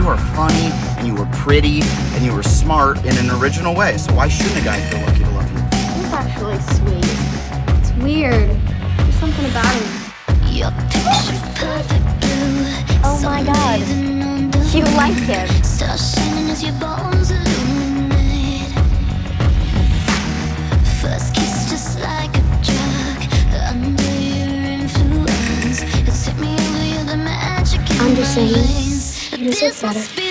you are funny, and you were pretty, and you were smart in an original way. So why shouldn't a guy feel lucky to love you? He's actually sweet. It's weird. There's something about him. Oh my God. You like him. First kiss just like a drug. Under your influence, it's hit me over, you're the magic in I'm just saying, my veins. he deserves better.